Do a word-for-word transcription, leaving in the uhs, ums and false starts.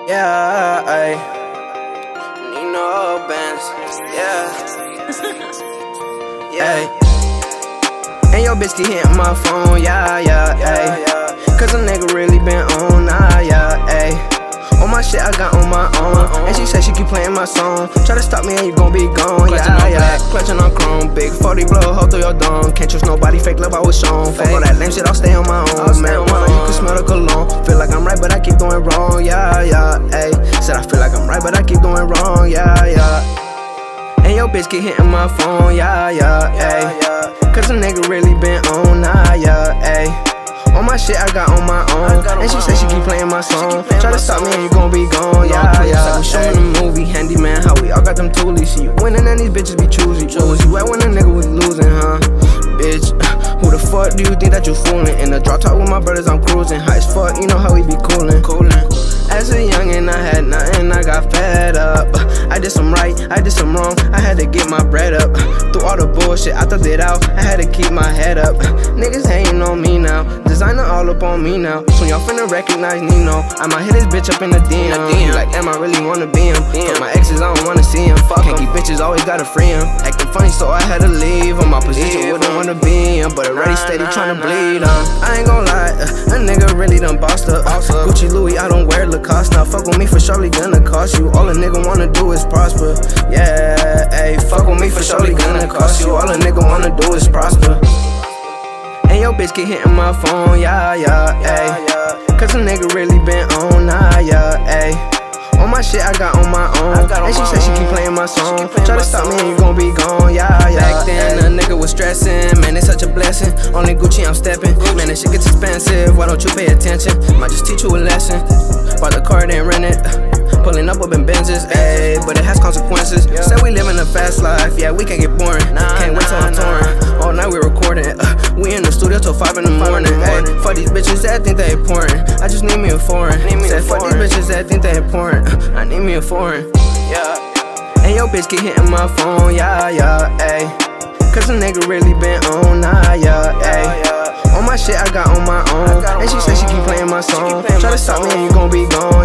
Yeah, ayy. Need no bands, yeah. Yeah. And your bitch keep hitting my phone, yeah, yeah, ayy. Cause a nigga really been on, nah, yeah, ayy. On my shit I got on my own, and she said she keep playing my song. Try to stop me and you gon' be gone, yeah, yeah. Clutching on chrome, big forty blow, hold through your dome. Can't trust nobody, fake love I was shown. Fuck all that lame shit, I'll stay on my own. Marijuana, you can smell the cologne. Feel like I'm right, but I keep doing wrong, yeah, yeah, ayy. Said I feel like I'm right, but I keep doing wrong, yeah, yeah. And your bitch keep hitting my phone, yeah, yeah, ayy. Cause a nigga really been on, nah, yeah, ayy. On my shit I got on my own, and she said she keep playing my song. Try to stop me and you gon' be gone, yeah, yeah. Like we showing the movie, Handyman, how we all got them toolies. See you winning and these bitches be choosy. Was you at when a nigga was losing, huh? Bitch, who the fuck do you think that you fooling? In the drop top with my brothers, I'm cruising. High as fuck, you know how we be coolin', coolin'. As a youngin', I had nothing, I got fed up. I did some right, I did some wrong, I had to get my bread up. Through all the bullshit, I thought it out, I had to keep my head up. Niggas hating on me now, designer all up on me now. Soon y'all finna recognize Nino, I might hit this bitch up in the D M. He like, damn, I really wanna be him. Fuck my exes, I don't wanna see him. Can't keep bitches, always gotta free him. Acting funny, so I had to leave. On my position, wouldn't wanna be him, but already steady tryna bleed, uh. I ain't gon' lie, uh, a nigga really done bossed up. Gucci, Louis, I don't wear Lacoste. Now fuck with me for surely gonna cost you. All a nigga wanna do is prosper. Yeah, ayy, fuck with me for surely gonna cost you. All a nigga wanna do is prosper. And your bitch keep hitting my phone, yeah, yeah, ayy. Cause a nigga really been on, nah, yeah, ayy. On my shit I got on my own, and she said she keep playing my song. Try to stop me and you gon' be gone, yeah, yeah. Back then a nigga was stressing, man, it's such a blessing. Only Gucci I'm stepping, man, this shit gets expensive. Why don't you pay attention? Might just teach you a lesson. Bought the car, then rent it. Pulling up up in Benzes, ayy, but it has consequences. Said we living a fast life, yeah, we can't get boring. Can't wait till I'm touring. All night we recording, uh, we in the studio till five in the morning. Ayy, fuck these bitches that think they important. I just need me a foreign. Said fuck these bitches that think they important. I need me a foreign, yeah. And your bitch keep hitting my phone, yeah, yeah, ayy. Cause a nigga really been on, nah, yeah, ayy. On my shit I got on my own, and she said she keep playing my song. Try to stop me and you gon' be gone.